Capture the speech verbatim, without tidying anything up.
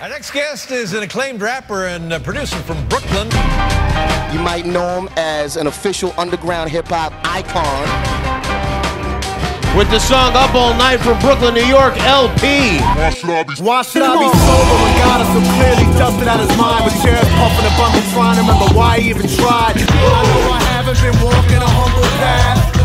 Our next guest is an acclaimed rapper and uh, producer from Brooklyn. You might know him as an official underground hip-hop icon. With the song Up All Night from Brooklyn, New York, L P. Why should I be, Why should I be sober when God is so clearly dusted out his mind? With chairs puffing a bundle trying to remember why he even tried. I know I haven't been walking a humble path.